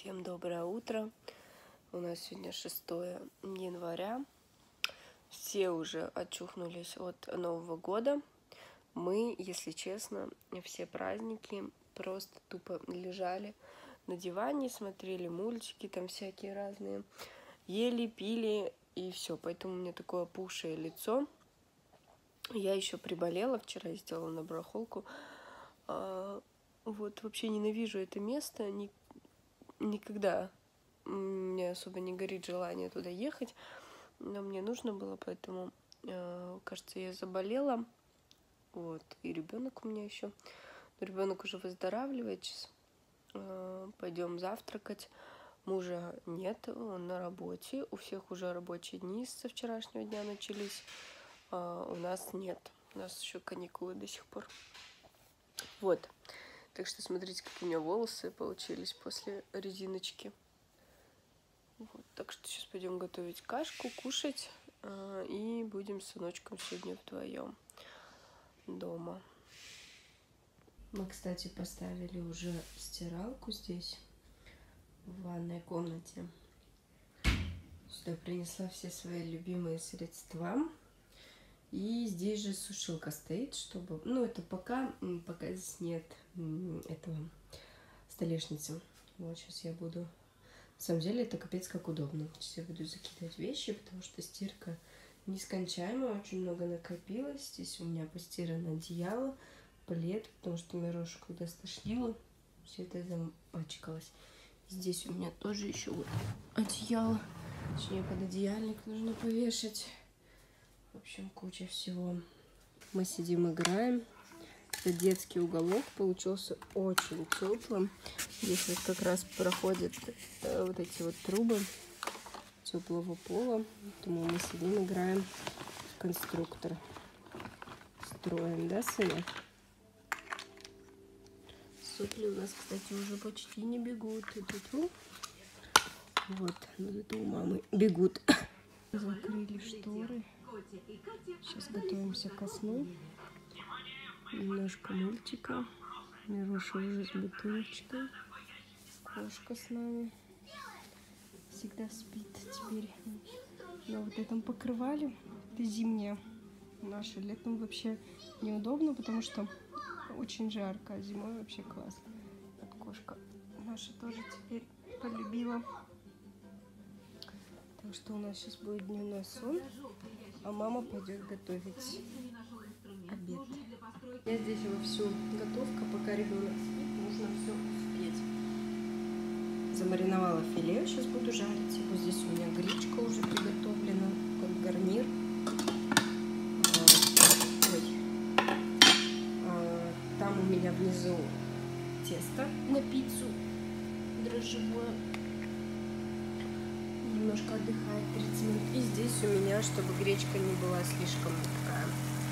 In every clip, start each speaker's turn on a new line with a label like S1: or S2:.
S1: Всем доброе утро. У нас сегодня 6 января. Все уже очухнулись от Нового года. Мы, если честно, все праздники просто тупо лежали на диване, смотрели мультики там всякие разные, ели, пили и все. Поэтому у меня такое опухшее лицо. Я еще приболела, вчера я сделала на барахолку. Вот вообще ненавижу это место, никогда мне особо не горит желание туда ехать, но мне нужно было, поэтому, кажется, я заболела. Вот, и ребенок у меня еще. Ребенок уже выздоравливает. Сейчас пойдем завтракать. Мужа нет, он на работе. У всех уже рабочие дни со вчерашнего дня начались. У нас нет. У нас еще каникулы до сих пор. Вот. Так что смотрите, какие у меня волосы получились после резиночки. Вот, так что сейчас пойдем готовить кашку, кушать, и будем с сыночком сегодня вдвоем дома. Мы, кстати, поставили уже стиралку здесь, в ванной комнате. Сюда принесла все свои любимые средства. И здесь же сушилка стоит, чтобы... Ну, это пока здесь нет этого столешницы. Вот, сейчас я буду... На самом деле это капец как удобно. Сейчас я буду закидывать вещи, потому что стирка нескончаемая, очень много накопилось. Здесь у меня постирано одеяло, плед, потому что Мирошу когда стошнило, все это запачкалось. Здесь у меня тоже еще вот одеяло, точнее пододеяльник нужно повешать. В общем, куча всего. Мы сидим, играем. Это детский уголок, получился очень теплым. Здесь вот как раз проходят вот эти вот трубы теплого пола. Поэтому мы сидим, играем в конструктор. Строим, да, сына? Сопли у нас, кстати, уже почти не бегут. Вот, это у мамы бегут. Закрыли шторы. Сейчас готовимся ко сну. Немножко мультика. Мироша уже с бутылочкой. Кошка с нами. Всегда спит теперь на вот этом покрывале. Это зимнее. Наше летом вообще неудобно, потому что очень жарко. А зимой вообще классно. Вот кошка наша тоже теперь полюбила. Так что у нас сейчас будет дневной сон. А мама пойдет готовить обед. Я здесь вовсю готовка, пока ребенок спит, нужно все успеть. Замариновала филе, сейчас буду жарить его. Здесь у меня гречка уже приготовлена, как гарнир. Там у меня внизу тесто на пиццу дрожжевое. Немножко отдыхает 30 минут. И здесь у меня, чтобы гречка не была слишком такая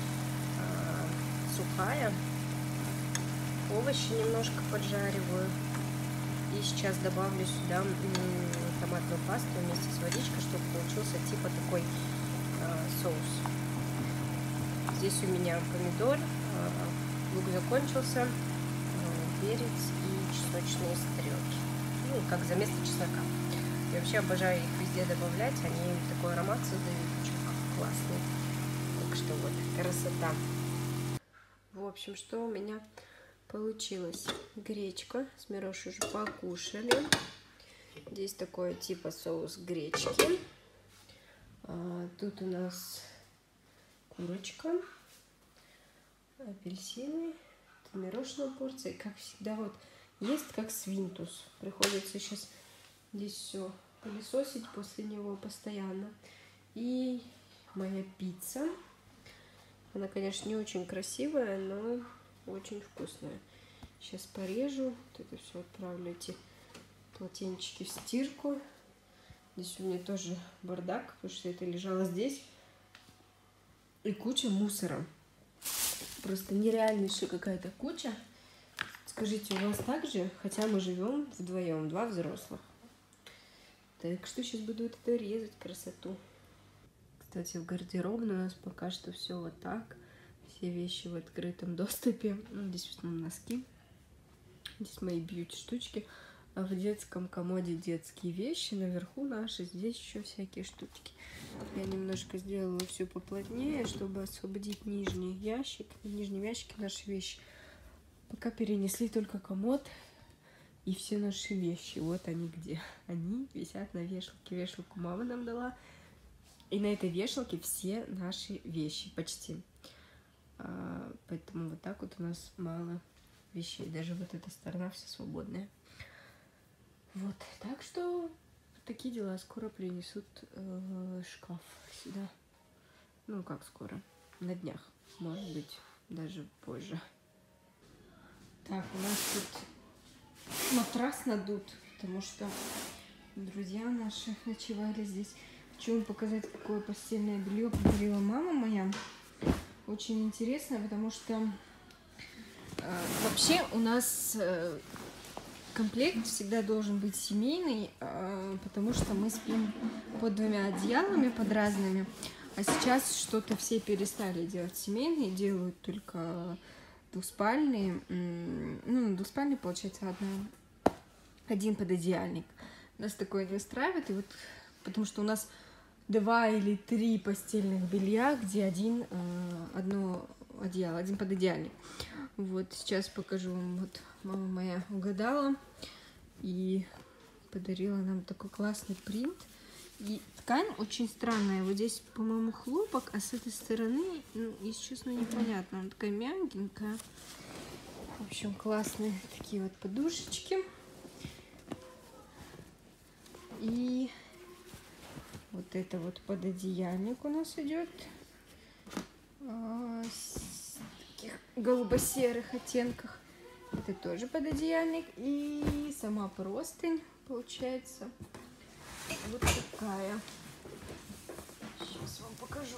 S1: сухая, овощи немножко поджариваю. И сейчас добавлю сюда томатную пасту вместе с водичкой, чтобы получился типа такой соус. Здесь у меня помидор, лук закончился, перец и чесночные стрелки. Ну, как заместо чеснока. Я вообще обожаю их везде добавлять, они такой аромат создают очень классный. Так что вот, красота. В общем, что у меня получилось? Гречка. С Мирошей уже покушали. Здесь такой типа соус гречки. Тут у нас курочка, апельсины. Это Мирошина порция. Как всегда, вот ест как свинтус. Приходится сейчас здесь все пылесосить после него постоянно. И моя пицца. Она, конечно, не очень красивая, но очень вкусная. Сейчас порежу. Вот это все отправлю, эти полотенчики в стирку. Здесь у меня тоже бардак, потому что это лежало здесь. И куча мусора. Просто нереальнейшая какая-то куча. Скажите, у вас так же? Хотя мы живем вдвоем, два взрослых. Так что сейчас буду вот это резать, красоту. Кстати, в гардеробной у нас пока что все вот так. Все вещи в открытом доступе. Здесь в основном носки. Здесь мои бьюти-штучки. в детском комоде детские вещи, наверху наши, здесь еще всякие штучки. Я немножко сделала все поплотнее, чтобы освободить нижний ящик. В нижнем ящике наши вещи. Пока перенесли только комод и все наши вещи. Вот они где. Они висят на вешалке. Вешалку мама нам дала. И на этой вешалке все наши вещи почти. Поэтому вот так вот у нас мало вещей. Даже вот эта сторона вся свободная. Вот. Так что такие дела. Скоро принесут шкаф сюда. Ну, как скоро? На днях. Может быть, даже позже. Так, у нас тут матрас надут, потому что друзья наши ночевали здесь. Хочу вам показать, какое постельное белье подарила мама моя. Очень интересно, потому что вообще у нас комплект всегда должен быть семейный, потому что мы спим под двумя одеялами, под разными. А сейчас что-то все перестали делать семейные, делают только двуспальные. Ну, двуспальный, получается, один пододеяльник. Нас такое не устраивает, и вот потому что у нас 2 или 3 постельных белья, где одно одеяло, один пододеяльник. Вот сейчас покажу вам. Вот мама моя угадала и подарила нам такой классный принт. И ткань очень странная. Вот здесь, по-моему, хлопок, а с этой стороны, ну, если честно, непонятно. Она такая мягенькая. В общем, классные такие вот подушечки. И вот это вот пододеяльник у нас идет. С таких голубо-серых оттенках. Это тоже пододеяльник. И сама простынь получается вот такая. Сейчас вам покажу.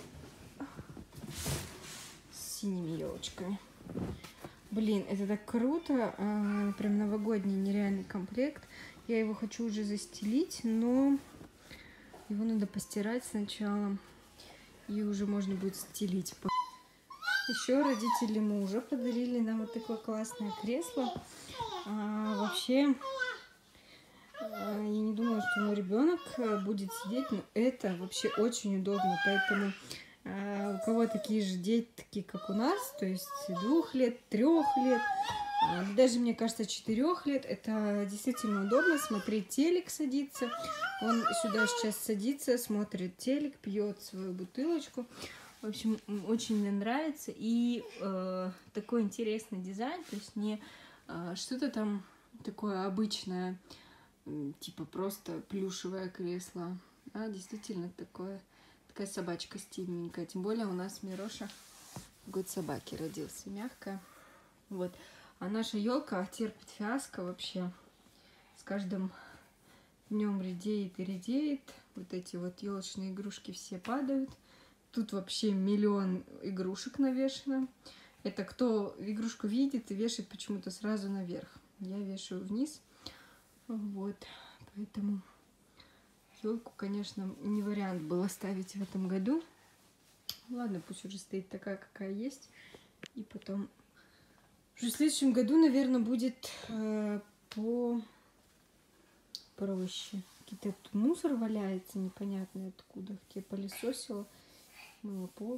S1: С синими елочками. Блин, это так круто. Прям новогодний нереальный комплект. Я его хочу уже застелить, но его надо постирать сначала. И уже можно будет стелить. Еще родители мужа подарили нам вот такое классное кресло. Вообще, я не думала, что мой ребенок будет сидеть, но это вообще очень удобно. Поэтому у кого такие же дети, как у нас, то есть 2 лет, 3 лет, даже, мне кажется, 4 лет, это действительно удобно. Смотреть телек, садиться. Он сюда сейчас садится, смотрит телек, пьет свою бутылочку. В общем, очень мне нравится. И такой интересный дизайн, то есть не что-то там такое обычное, типа просто плюшевое кресло, а действительно такая собачка стильненькая. Тем более у нас Мироша год собаки родился, мягкая. Вот. А наша елка терпит фиаско вообще. С каждым днем редеет и редеет. Вот эти вот елочные игрушки все падают. Тут вообще миллион игрушек навешано. Это кто игрушку видит и вешает почему-то сразу наверх. Я вешаю вниз. Вот. Поэтому елку, конечно, не вариант было ставить в этом году. Ладно, пусть уже стоит такая, какая есть. И потом уже в следующем году, наверное, будет проще. Какие-то тут мусор валяется непонятно откуда. Где пылесосила, мыла пол.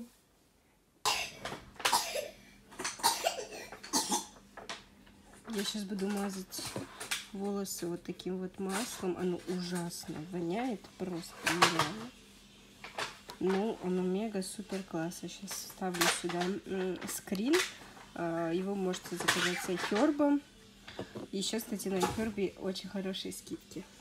S1: Я сейчас буду мазать волосы вот таким вот маслом. Оно ужасно воняет, просто нереально. Ну, оно мега супер классно. Сейчас ставлю сюда скрин. Его можете заказать с iHerb. И сейчас, кстати, на iHerb очень хорошие скидки.